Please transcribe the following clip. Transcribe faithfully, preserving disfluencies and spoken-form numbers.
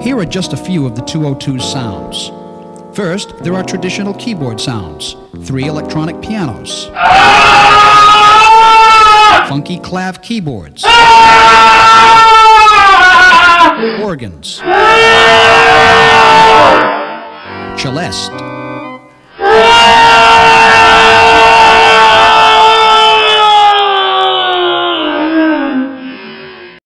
Here are just a few of the two oh two's sounds. First, there are traditional keyboard sounds, three electronic pianos, funky clav keyboards, organs, celeste,